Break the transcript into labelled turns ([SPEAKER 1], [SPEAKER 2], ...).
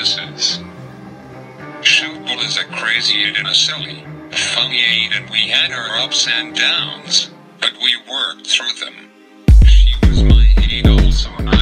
[SPEAKER 1] this is. Schubel is a crazy and a silly, funny Aide, and we had our ups and downs, but we worked through them. She was my Aide also, and I